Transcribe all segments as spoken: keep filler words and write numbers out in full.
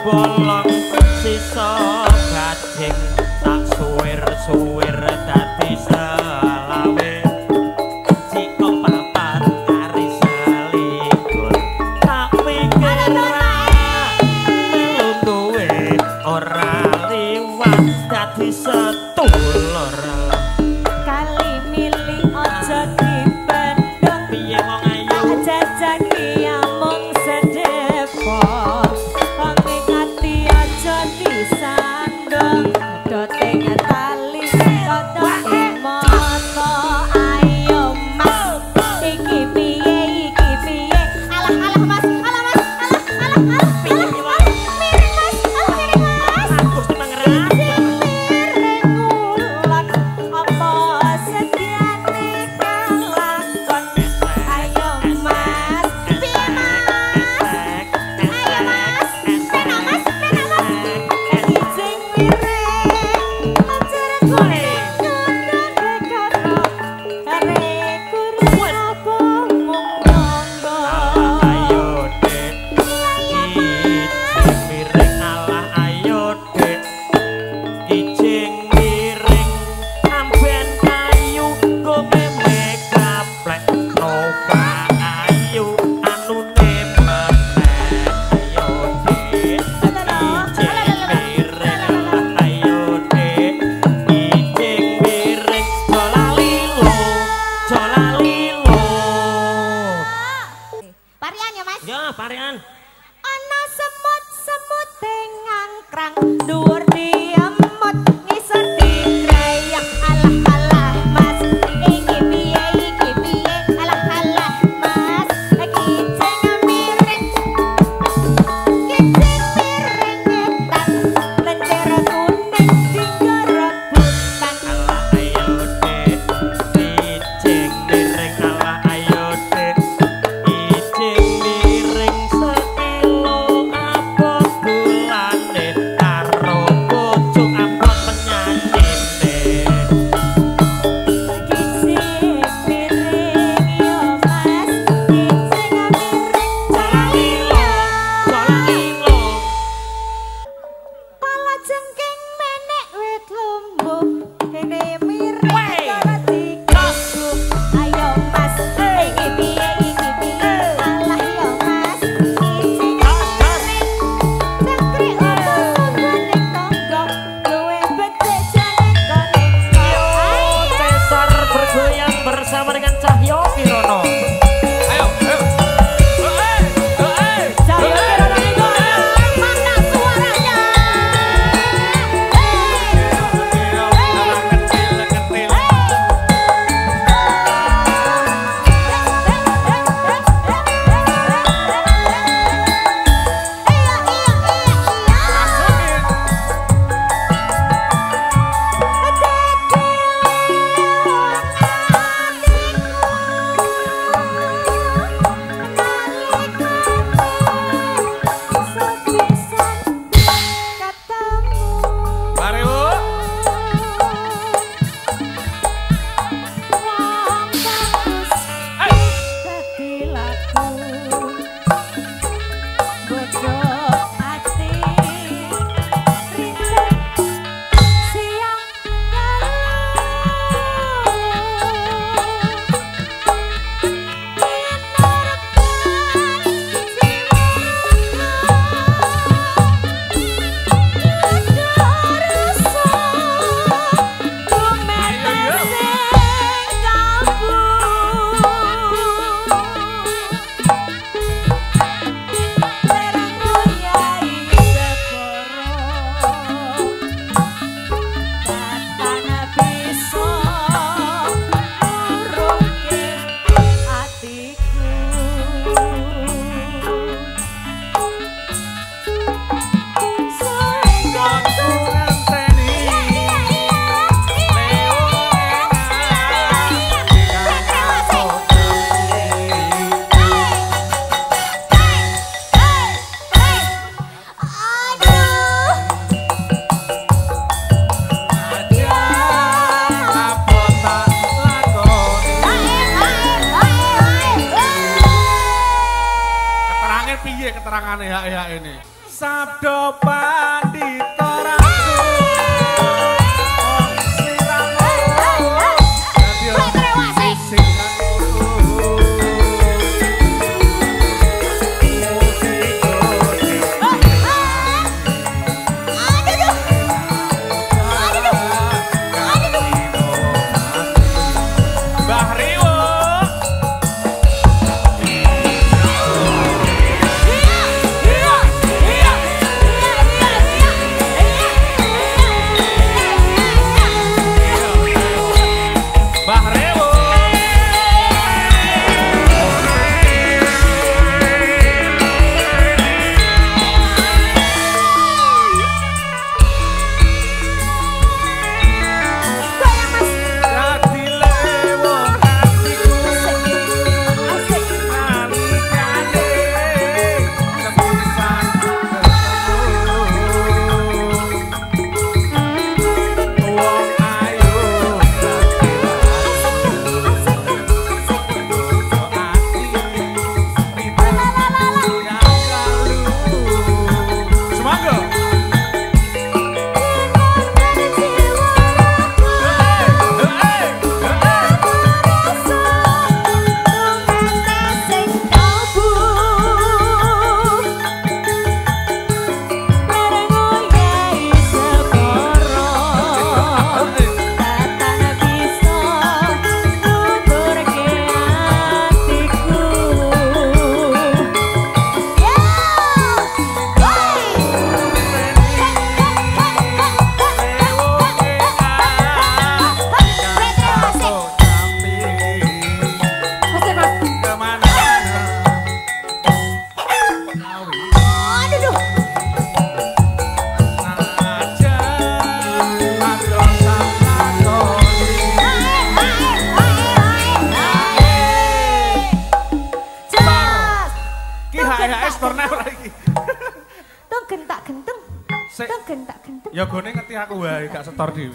bolong sisa bajing tak suwir-suwir dadi selawe jika papat kari selikur tak pikir melu duwe ora liwat dadi setulur kali milih aja dibendung piye wong ayu jajaki amung sedepok pengingati aja disandung doting tali doting moto ayo mas iki piye iki piye alah alah mas alah mas alah alah alah piye piye miring mas alah miring mas aku semangat miring ngulak apa sediane kalakon ayo mas piye mas ayo mas pena mas pena mas kijing miring ajar golek nyundang dekaro arek kurang apa mung ngombo ayo dek kijing miring alah ayo dek kijing miring amben kayu komeme kaplek nova ayu anune menek ayo dek kijing miring alah ayo dek kijing miring jolalilo jolalilo Parian ya mas ya parian ana semut-semut ngangkrang dhuwur diemut ngisor digrayang alah alah mas iki piye iki piye alah alah mas kijing miring kijing miring ngetan lenjer kuning digerebutan alah ayo dek kijing miring alah ayo dek kijing miring sekilo abot bulane karo bojo abot penyanyine kijing miring yo mas kijing miring jolalilo jolalilo pala jengking menek wit lumbuh kene miring Wey. cara dikasih ayo mas iki piye iki piye alah yo mas kijing miring cengkrik ning tonggo luwe becik jane koneksi ayo Cesar bergoyang bersama dengan Cahyo Kirono ayo ayo Cahyo Kirono niku mana suaranya Mari Bu Piye keterangane hak-hak ini? Sabdo pandita rasul ya gone ngerti aku wae gak setor dhewe.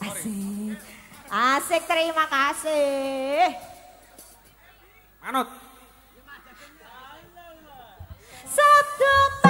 Asik. Asik, terima kasih. Manut. Sabdo